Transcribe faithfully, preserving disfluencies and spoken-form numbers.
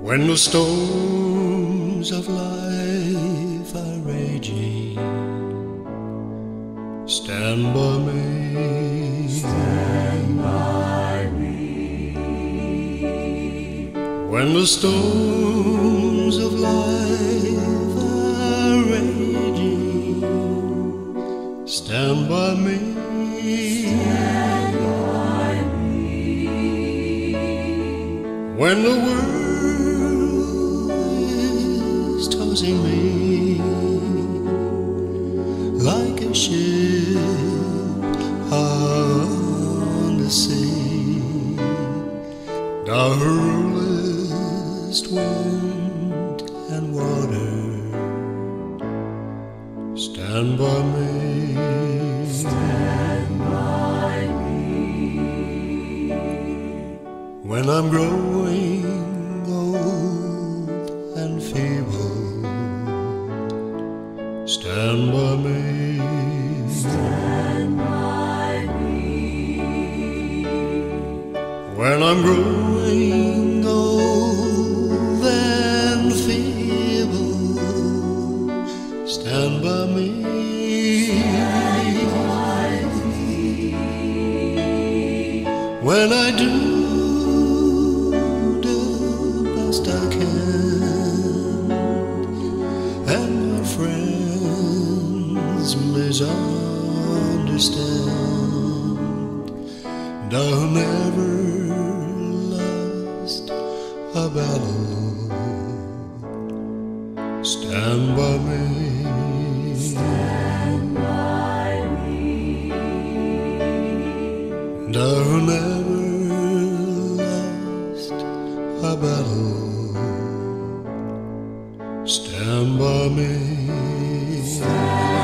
When the storms of life are raging, stand by me. Stand by me. When the storms of life are raging, stand by me. Stand by me. When the world is tossing me like a ship on the sea, thou rulest wind and water, stand by me. Stand by me. When I'm growing old and feeble, stand by me. Stand by me. When I'm growing old and feeble, stand by me. Stand by me. When I do the best I can, and my friends misunderstand, thou never lost a battle, stand by me. Stand by me. Thou never lost a battle, stand by me. Stand